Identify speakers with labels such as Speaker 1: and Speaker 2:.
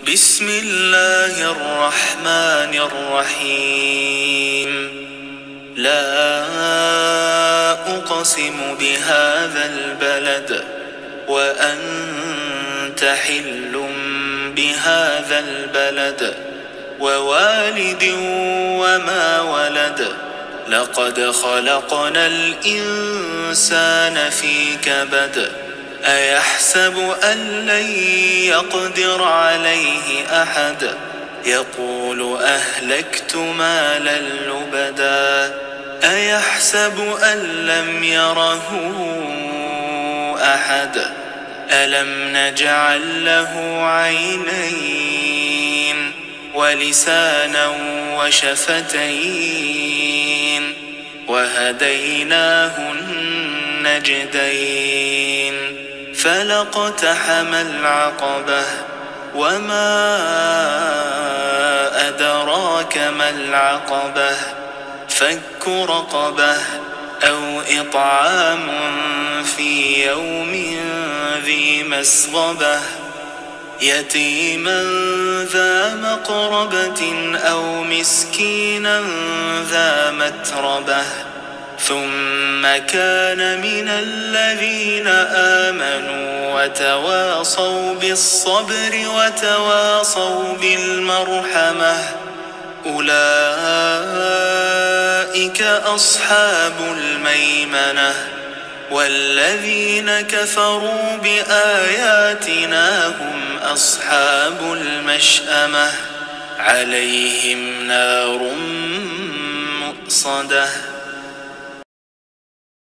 Speaker 1: بسم الله الرحمن الرحيم. لا أقسم بهذا البلد وأنت حل بهذا البلد ووالد وما ولد. لقد خلقنا الإنسان في كبد. أيحسب أن لن يقدر عليه أحد. يقول أهلكت مالا لبدا. أيحسب أن لم يره أحد. ألم نجعل له عينين ولسانا وشفتين وهديناه النجدين. فلاقتحم العقبة وما أدراك ما العقبة. فك رقبة أو إطعام في يوم ذي مسغبة. يتيما ذا مقربة أو مسكينا ذا متربة. ثم كان من الذين آمنوا وتواصوا بالصبر وتواصوا بالمرحمة. أولئك أصحاب الميمنة. والذين كفروا بآياتنا هم أصحاب المشأمة. عليهم نار مؤصدة.